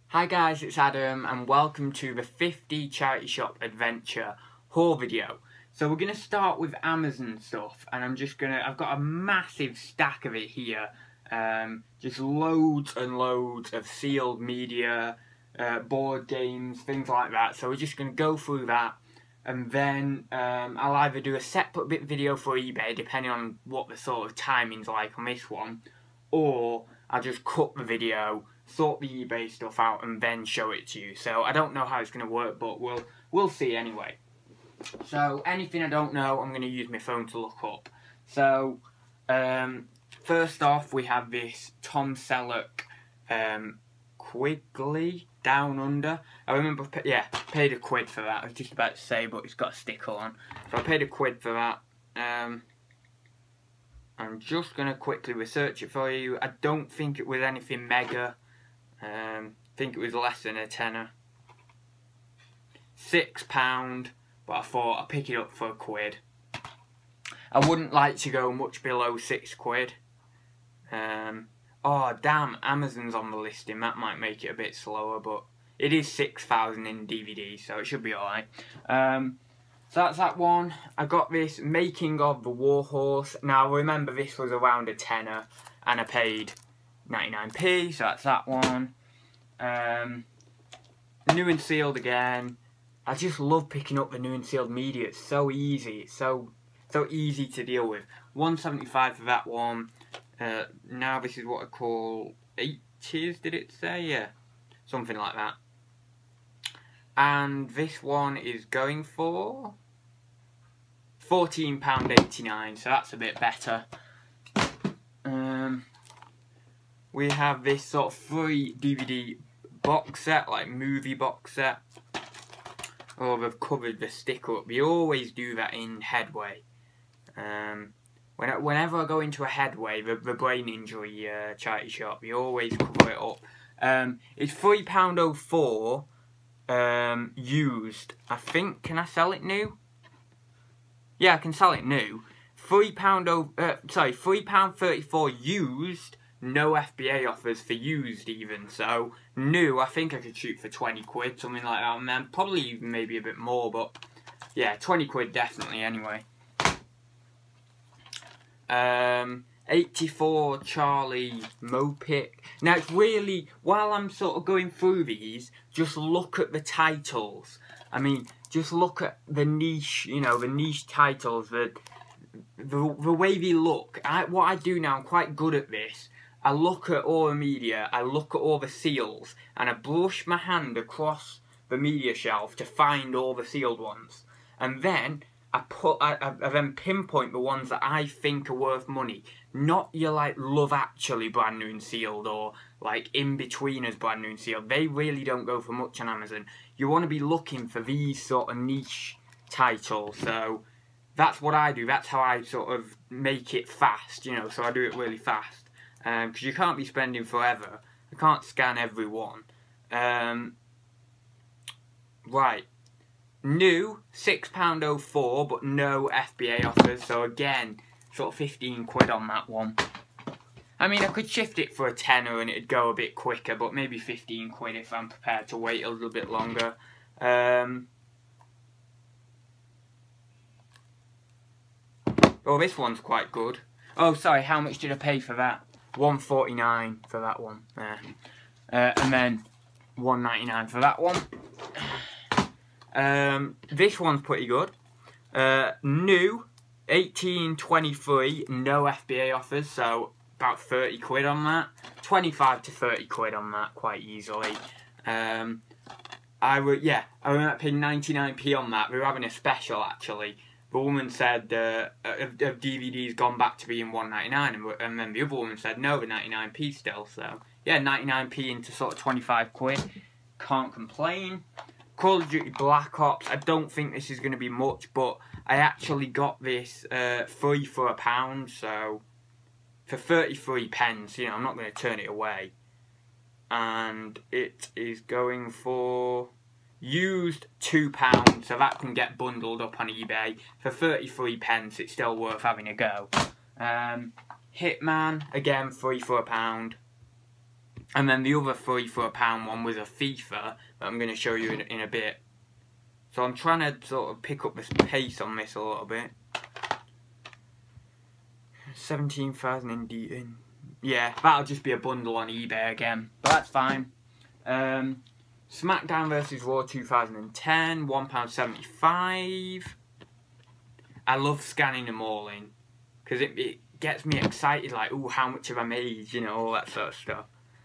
Hi guys, it's Adam and welcome to the 50 charity shop adventure haul video. So we're going to start with Amazon stuff and I've got a massive stack of it here. Just loads and loads of sealed media, board games, things like that. So we're just going to go through that and then I'll either do a separate bit video for eBay depending on what the sort of timing's like on this one, or I'll just cut the video, sort the eBay stuff out and then show it to you. So I don't know how it's going to work, but we'll see anyway. So anything I don't know, I'm going to use my phone to look up. So first off, we have this Tom Selleck Quigley Down Under. I remember, paid £1 for that. I was just about to say, but it's got a sticker on. So I paid £1 for that. I'm just going to quickly research it for you. I don't think it was anything mega. I think it was less than a tenner. £6, but I thought I'd pick it up for £1. I wouldn't like to go much below £6. Oh damn, Amazon's on the listing. That might make it a bit slower, but it is 6,000 in DVD, so it should be alright. So that's that one. I got this Making of the Warhorse. Now remember, this was around a tenner and I paid 99p, so that's that one. New and sealed again. I just love picking up the new and sealed media. It's so easy. It's so easy to deal with. £1.75 for that one. Now this is what I call 80s, did it say? Yeah, something like that. And this one is going for £14.89, so that's a bit better. We have this sort of free DVD box set, like movie box set. Oh, they've covered the sticker up. You always do that in Headway. Whenever I go into a Headway, the brain injury charity shop, you always cover it up. It's £3.04. Used. I think, can I sell it new? Yeah, I can sell it new. £3.34 used. No FBA offers for used even. So new, I think I could shoot for £20, something like that. And then probably even maybe a bit more, but yeah, £20 definitely anyway. 84 Charlie Mopic. Now it's really, while I'm sort of going through these, just look at the titles. I mean, just look at the niche, you know, the niche titles, the way they look. What I do now, I'm quite good at this. I look at all the media, I look at all the seals, and I brush my hand across the media shelf to find all the sealed ones. And then I then pinpoint the ones that I think are worth money. Not your like Love Actually brand new and sealed, or like In-Betweeners brand new and sealed. They really don't go for much on Amazon. You want to be looking for these sort of niche titles. So that's what I do. That's how I sort of make it fast, you know. So I do it really fast. Because you can't be spending forever. I can't scan every one. Right. New, £6.04, but no FBA offers, so again, sort of £15 on that one. I mean, I could shift it for a tenner and it'd go a bit quicker, but maybe £15 if I'm prepared to wait a little bit longer. Oh, this one's quite good. Oh, sorry, how much did I pay for that? £1.49 for that one. And then £1.99 for that one. This one's pretty good. New, 1823, no FBA offers, so about £30 on that. 25 to £30 on that, quite easily. I remember paying 99p on that. We were having a special actually. The woman said DVD's gone back to being $1.99, and then the other woman said no, the 99p still. So yeah, 99p into sort of £25. Can't complain. Call of Duty Black Ops. I don't think this is going to be much, but I actually got this free for £1, so for 33p, you know, I'm not going to turn it away. And it is going for used £2, so that can get bundled up on eBay. For 33p, it's still worth having a go. Hitman, again, free for £1. And then the other 3 for £1 one was a FIFA that I'm going to show you in a bit. So I'm trying to sort of pick up this pace on this a little bit. 17,000 in yeah, that'll just be a bundle on eBay again, but that's fine. SmackDown vs Raw 2010, £1.75. I love scanning them all in because it gets me excited, like, ooh, how much have I made, you know, all that sort of stuff.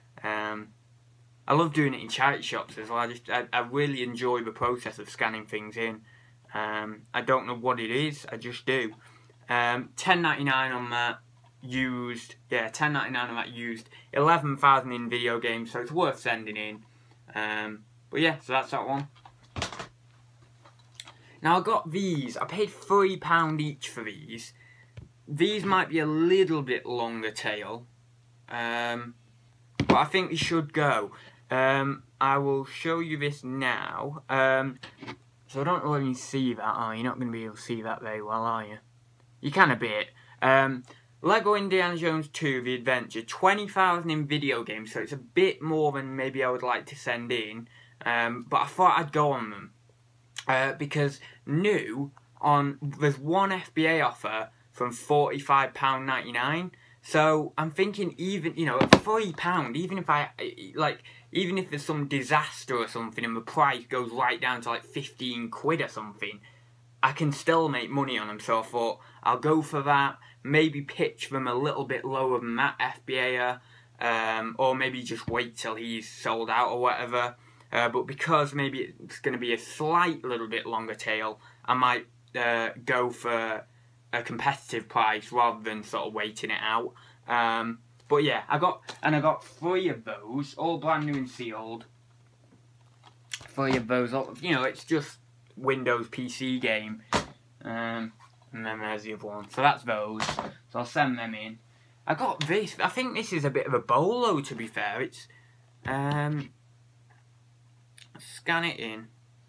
I love doing it in charity shops as well. I really enjoy the process of scanning things in. I don't know what it is, I just do. $10.99 on that used. Yeah, $10.99 on that used. 11,000 in video games, so it's worth sending in. But yeah, so that's that one. Now I got these. I paid £3 each for these. These might be a little bit longer tail, but I think they should go. I will show you this now. So I don't know whether you see that. Oh, you're not going to be able to see that very well, are you? You can a bit. Lego Indiana Jones 2 The Adventure, 20,000 in video games, so it's a bit more than maybe I would like to send in. But I thought I'd go on them. Because there's one FBA offer from £45.99. So I'm thinking, even, you know, at £3, even if there's some disaster or something and the price goes right down to like 15 quid or something, I can still make money on them. So I thought I'll go for that, maybe pitch them a little bit lower than that FBA, or maybe just wait till he's sold out or whatever. But because maybe it's going to be a slight little bit longer tail, I might go for a competitive price rather than sort of waiting it out. But yeah, I got 3 of those, all brand new and sealed. 3 of those, you know, it's just Windows PC game. And then there's the other one. So that's those. So I'll send them in. I got this. I think this is a bit of a bolo, to be fair. It's scan it in.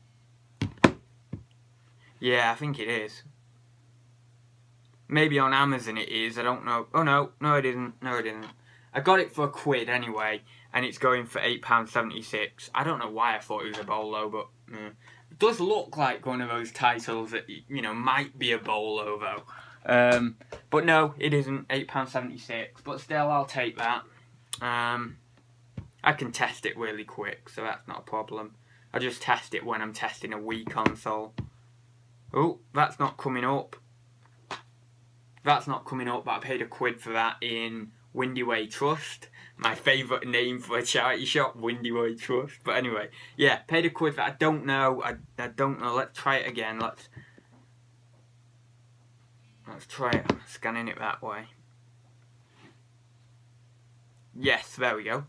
Yeah, I think it is. Maybe on Amazon it is, I don't know. Oh no, no it isn't. No it isn't. I got it for £1 anyway, and it's going for £8.76. I don't know why I thought it was a bolo, but it does look like one of those titles that, you know, might be a bolo though. But no, it isn't. £8.76. But still, I'll take that. I can test it really quick, so that's not a problem. I just test it when I'm testing a Wii console. Oh, that's not coming up. That's not coming up, but I paid £1 for that in Windy Way Trust. My favourite name for a charity shop, Windy Way Trust. But anyway, yeah, paid £1 for that. I don't know. I don't know. Let's try it again. Let's try it. I'm scanning it that way. Yes, there we go.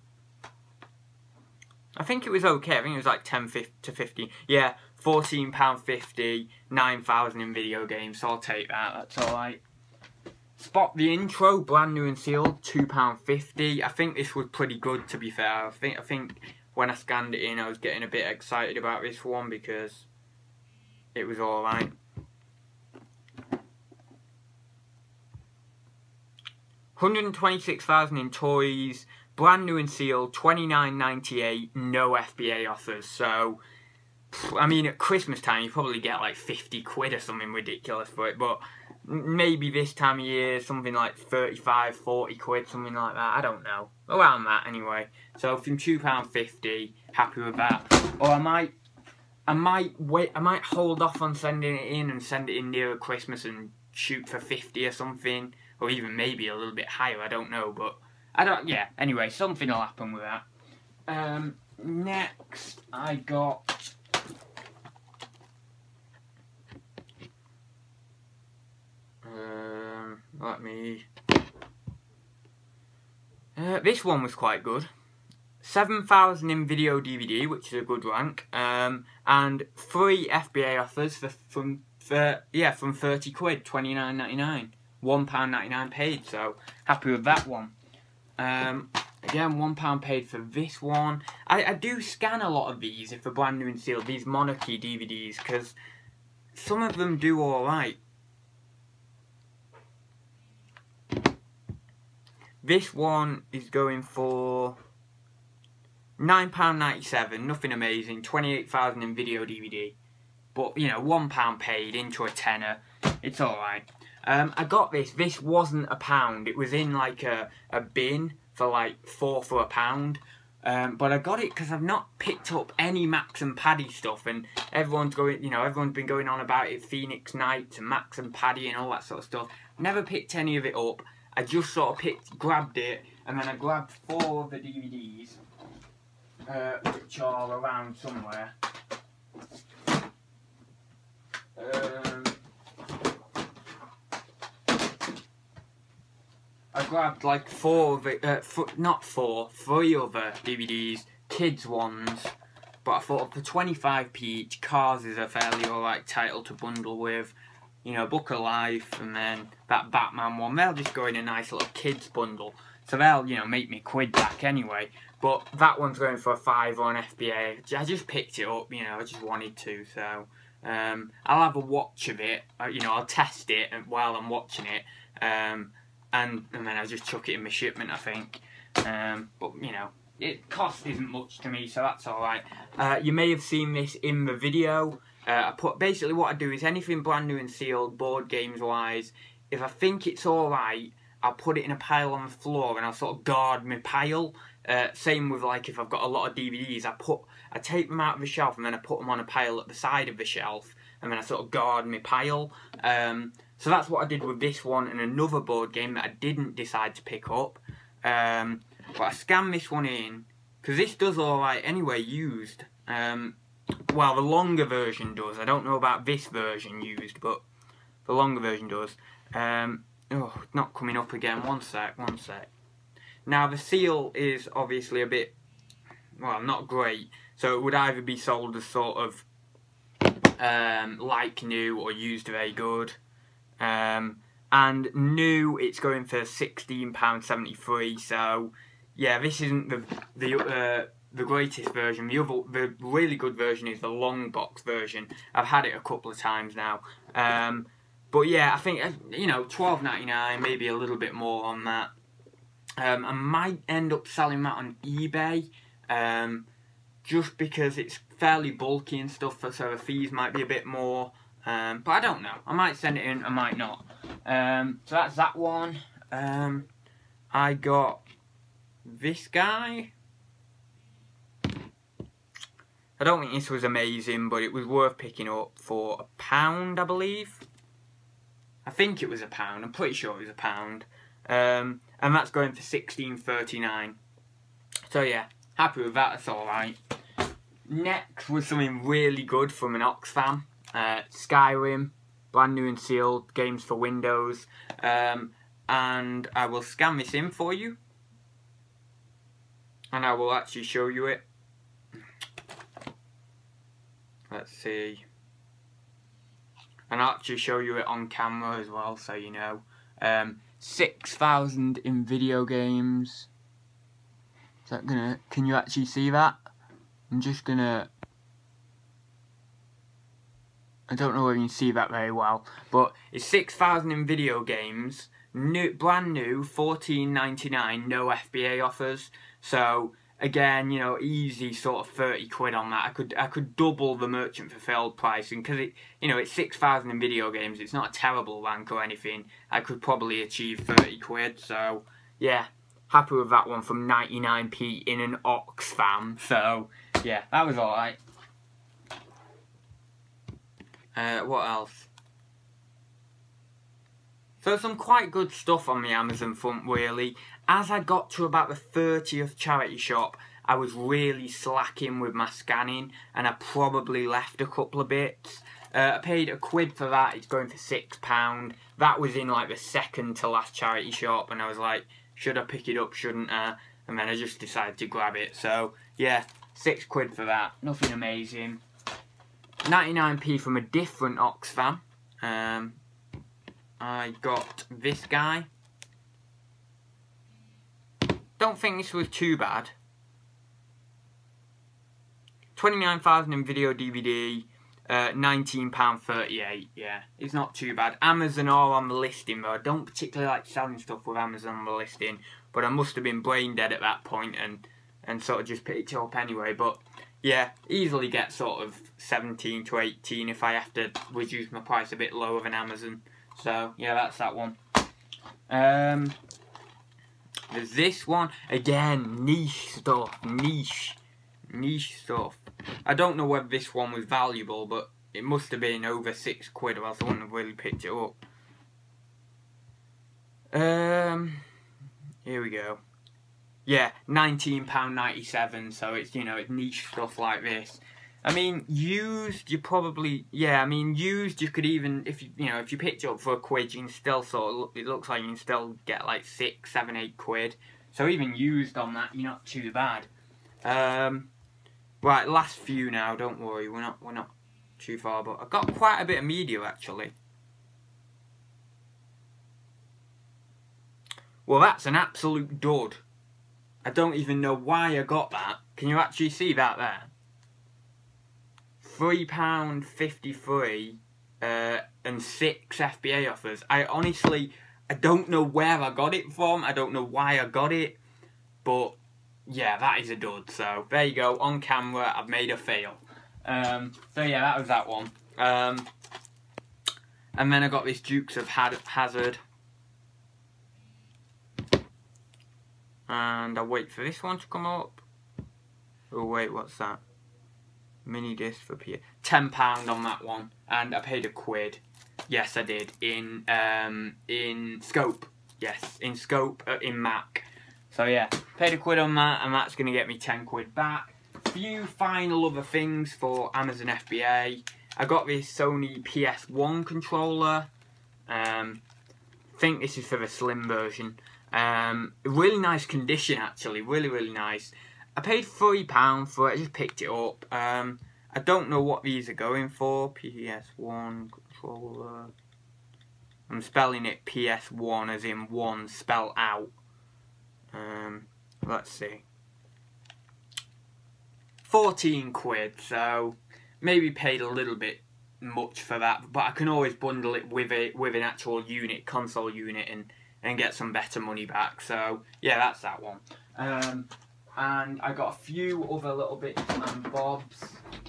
I think it was okay. I think it was like 10 to 15. Yeah, £14.50, 9,000 in video games. So I'll take that. That's alright. Spot the Intro, brand new and sealed, £2.50. I think this was pretty good, to be fair. I think when I scanned it in, I was getting a bit excited about this one because it was alright. £126,000 in toys, brand new and sealed, $29.98, no FBA offers. So, I mean, at Christmas time, you probably get like 50 quid or something ridiculous for it, but maybe this time of year, something like 35, 40 quid, something like that. I don't know. Around that, anyway. So, from £2.50, happy with that. Or I might wait. I might hold off on sending it in and send it in nearer Christmas and shoot for 50 or something, or even maybe a little bit higher. I don't know, but yeah. Anyway, something will happen with that. Next, I got let me. This one was quite good. 7,000 in video DVD, which is a good rank, and 3 FBA offers from 30 quid, £29.99, £1.99 paid. So happy with that one. Again, £1 paid for this one. I do scan a lot of these if they're brand new and sealed. These Monarchy DVDs, because some of them do all right. This one is going for £9.97, nothing amazing, 28,000 in video DVD. But, you know, £1 paid into a tenner, it's alright. I got this wasn't £1, it was in like a bin for like 4 for £1. But I got it because I've not picked up any Max and Paddy stuff, and everyone's been going on about it, Phoenix Nights and Max and Paddy and all that sort of stuff. Never picked any of it up. I just sort of grabbed it, and then I grabbed 4 of the DVDs, which are around somewhere. I grabbed like 4 of it, not 4, 3 other DVDs, kids ones, but I thought for 25p each, Cars is a fairly alright title to bundle with, you know, Book of Life, and then that Batman one, they'll just go in a nice little kids bundle, so they'll, you know, make me quid back anyway, but that one's going for a £5 on FBA. I just picked it up, you know, I just wanted to, so, I'll have a watch of it, you know, I'll test it while I'm watching it, and then I just chuck it in my shipment, I think. But, you know, cost isn't much to me, so that's alright. You may have seen this in the video. Basically what I do is anything brand new and sealed, board games wise, if I think it's alright, I'll put it in a pile on the floor and I'll sort of guard my pile. Same with like if I've got a lot of DVDs, I take them out of the shelf and then I put them on a pile at the side of the shelf, and then I sort of guard my pile. So that's what I did with this one and another board game that I didn't decide to pick up. But I scanned this one in, because this does alright anyway, used. Well, the longer version does. I don't know about this version used, but the longer version does. Oh, not coming up again. One sec. Now, the seal is obviously a bit, well, not great. So it would either be sold as sort of like new or used very good. And new, it's going for £16.73. So yeah, this isn't the greatest version. The really good version is the long box version. I've had it a couple of times now. But yeah, I think, you know, £12.99, maybe a little bit more on that. I might end up selling that on eBay, just because it's fairly bulky and stuff, so the fees might be a bit more. But I don't know. I might send it in, I might not. So that's that one. I got this guy. I don't think this was amazing, but it was worth picking up for £1, I believe. I think it was £1. I'm pretty sure it was £1. And that's going for £16.39. So yeah, happy with that. That's all right. Next was something really good from an Oxfam. Skyrim, brand new and sealed, games for Windows, and I will scan this in for you, and I will actually show you it. Let's see, and I'll actually show you it on camera as well, so you know. 6,000 in video games. Is that gonna? Can you actually see that? I'm just gonna. I don't know whether you can see that very well, but it's 6,000 in video games, brand new, £14.99, no FBA offers. So again, you know, easy sort of 30 quid on that. I could double the merchant fulfilled pricing, because it, you know, it's 6,000 in video games. It's not a terrible rank or anything. I could probably achieve 30 quid. So yeah, happy with that one from 99p in an Oxfam. So yeah, that was alright. What else? So some quite good stuff on the Amazon front, really. As I got to about the 30th charity shop, I was really slacking with my scanning, and I probably left a couple of bits. I paid £1 for that. It's going for £6. That was in like the second to last charity shop, and I was like, should I pick it up, shouldn't I? And then I just decided to grab it. So yeah, £6 for that. Nothing amazing. 99p from a different Oxfam. I got this guy. Don't think this was too bad. 29,000 in video DVD, £19.38. Yeah, it's not too bad. Amazon are on the listing though. I don't particularly like selling stuff with Amazon on the listing, but I must have been brain dead at that point and and sort of just picked it up anyway. But yeah, easily get sort of 17 to 18 if I have to reduce my price a bit lower than Amazon. So yeah, that's that one. There's this one again, niche stuff, niche stuff. I don't know whether this one was valuable, but it must have been over £6, or else I wouldn't have really picked it up. Here we go. Yeah, £19.97. So it's, you know, it's niche stuff like this. I mean, used, you probably, yeah, I mean, used, you could even, if you picked it up for £1, you can still sort of, it looks like you can still get like 6, 7, 8 quid. So even used on that, you're not too bad. Right, last few now, don't worry, we're not too far, but I've got quite a bit of media actually. Well, that's an absolute dud. I don't even know why I got that. Can you actually see that there? £3.53 and 6 FBA offers. I don't know where I got it from. I don't know why I got it. But yeah, that is a dud. So there you go. On camera, I've made a fail. So yeah, that was that one. And then I got this Dukes of Hazzard. And I wait for this one to come up. Oh wait, what's that? Mini disc for P. £10 on that one, and I paid £1. Yes, I did in Scope. Yes, in Scope in Mac. So yeah, paid £1 on that, and that's gonna get me £10 back. Few final other things for Amazon FBA. I got this Sony PS1 controller. Think this is for the slim version. Really nice condition actually, really nice. I paid £3 for it, I just picked it up. I don't know what these are going for. PS1 controller. I'm spelling it PS1 as in one spell out. Let's see. £14, so maybe paid a little bit much for that, but I can always bundle it with an actual unit, console unit, and get some better money back. So yeah, that's that one. And I got a few other little bits and bobs.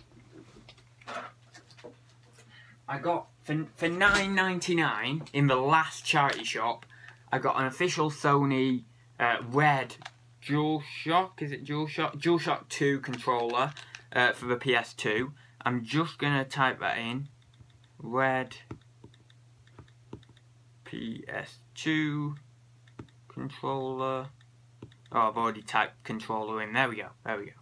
I got for $9.99 in the last charity shop. I got an official Sony red DualShock. Is it DualShock? DualShock 2 controller for the PS2. I'm just gonna type that in. Red PS2 controller. Oh, I've already typed controller in. There we go. There we go.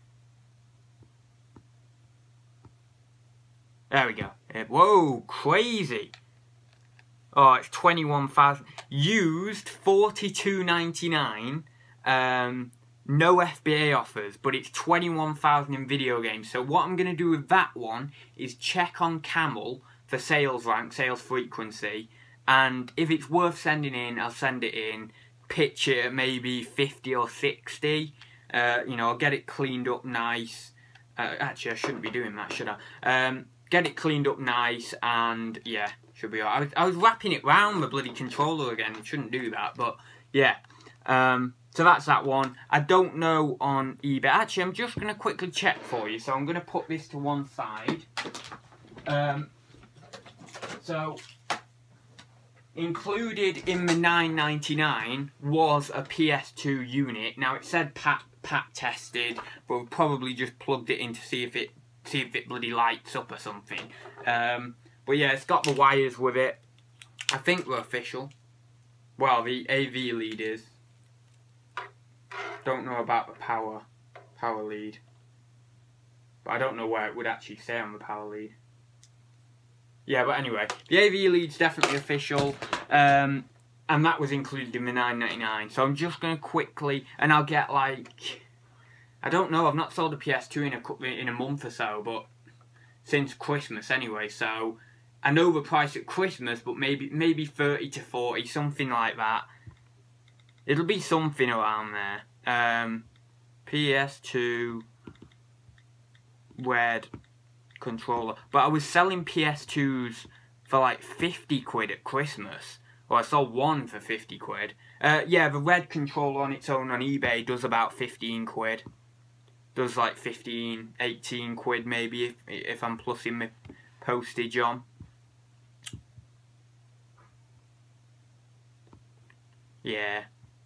There we go. Whoa, crazy. Oh, it's 21,000. Used $42.99. No FBA offers, but it's 21,000 in video games. So what I'm going to do with that one is check on Camel for sales rank, sales frequency. And if it's worth sending in, I'll send it in. Pitch it at maybe 50 or 60. You know, I'll get it cleaned up nice. Actually, I shouldn't be doing that, should I? Get it cleaned up nice, and yeah, should be alright. I was wrapping it round the bloody controller again. Shouldn't do that, but yeah. So that's that one. I don't know on eBay. Actually, I'm just going to quickly check for you. So I'm going to put this to one side. So included in the $9.99 was a PS2 unit. Now it said pack tested, but we probably just plugged it in to see if it bloody lights up or something. But yeah, it's got the wires with it. I think we're official. Well, the AV lead is. Don't know about the power lead. But I don't know where it would actually say on the power lead. Yeah, but anyway, the AV lead's definitely official. And that was included in the $9.99. So I'm just going to quickly, and I'll get like, I don't know, I've not sold a PS2 in a month or so, but since Christmas anyway, so I know the price at Christmas, but maybe 30 to 40, something like that. It'll be something around there. PS2 red controller. But I was selling PS2s for like 50 quid at Christmas. Well, I saw one for 50 quid. Yeah, the red controller on its own on eBay does about 15 quid. Does like 15, 18 quid maybe if I'm plussing my postage on. Yeah.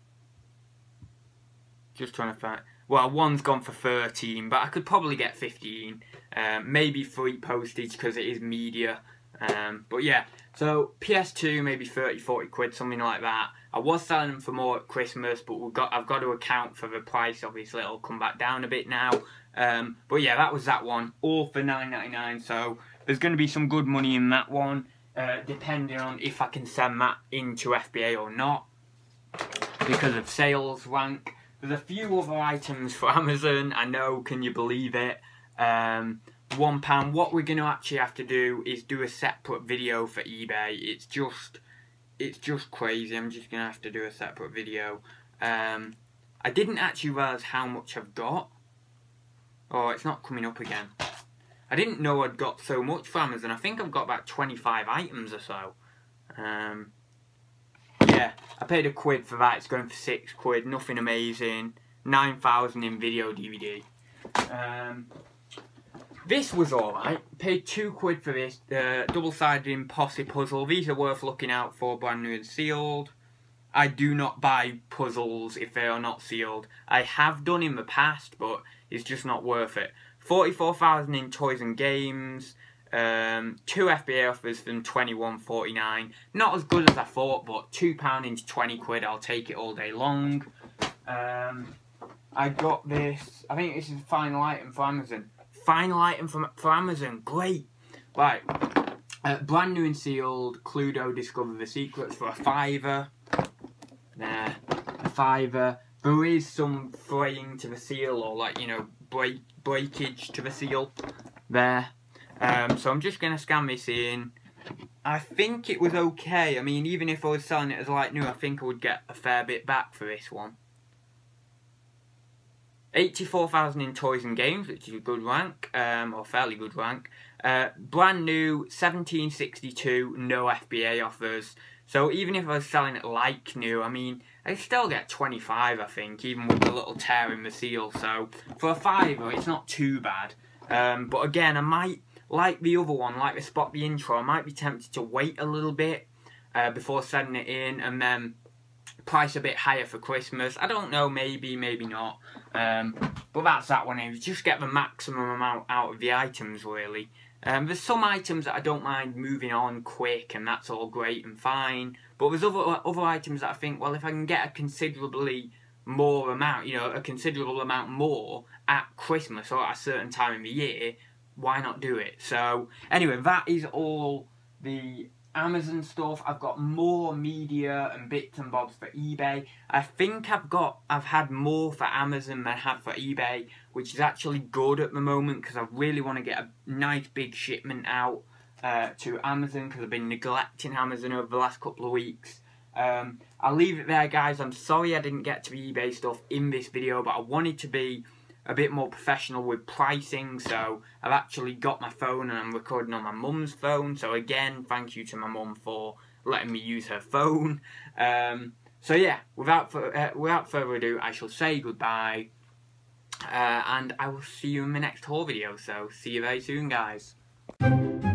Just trying to find... Well, one's gone for 13, but I could probably get 15. Maybe free postage because it is media. But yeah, so PS2 maybe 30, 40 quid, something like that. I was selling them for more at Christmas, but I've got to account for the price. Obviously, it'll come back down a bit now. But yeah, that was that one, all for $9.99. So there's going to be some good money in that one, depending on if I can send that into FBA or not, because of sales rank. There's a few other items for Amazon, I know, can you believe it? £1. What we're going to actually have to do is do a separate video for eBay. It's just crazy. I'm just going to have to do a separate video. I didn't actually realise how much I've got. Oh, it's not coming up again. I didn't know I'd got so much for Amazon. I think I've got about 25 items or so. Yeah, I paid £1 for that. It's going for £6. Nothing amazing. 9,000 in video DVD. This was alright. Paid £2 for this. Double-sided Impossible puzzle. These are worth looking out for, brand new and sealed. I do not buy puzzles if they are not sealed. I have done in the past, but it's just not worth it. 44,000 in toys and games. 2 FBA offers from £21.49. Not as good as I thought, but £2 into 20 quid. I'll take it all day long. I got this. I think this is a final item for Amazon. Final item for Amazon. Great. Right. Brand new and sealed. Cluedo Discover the Secrets for £5. There. A £5. There is some fraying to the seal, or like, you know, breakage to the seal. There. So I'm just going to scan this in. I think it was okay. I mean, even if I was selling it as like new, I think I would get a fair bit back for this one. 84,000 in toys and games, which is a good rank, or fairly good rank. Brand new, 1762, no FBA offers. So even if I was selling it like new, I mean, I still get 25, I think, even with the little tear in the seal. So for a £5, it's not too bad. But again, I might, like the other one, like the Spot the Intro, I might be tempted to wait a little bit before sending it in, and then price a bit higher for Christmas. I don't know, maybe, maybe not. But that's that one. Just get the maximum amount out of the items, really. There's some items that I don't mind moving on quick, and that's all great and fine. But there's other items that I think, well, if I can get a considerably more amount, you know, a considerable amount more at Christmas or at a certain time in the year, why not do it? So, anyway, that is all the Amazon stuff. I've got more media and bits and bobs for eBay. I think I've had more for Amazon than I have for eBay, which is actually good at the moment because I really want to get a nice big shipment out to Amazon, because I've been neglecting Amazon over the last couple of weeks. I'll leave it there, guys. I'm sorry I didn't get to the eBay stuff in this video, but I wanted to be a bit more professional with pricing, so I've actually got my phone and I'm recording on my mum's phone. So again, thank you to my mum for letting me use her phone. So yeah, without further ado, I shall say goodbye, and I will see you in the next haul video. So see you very soon, guys.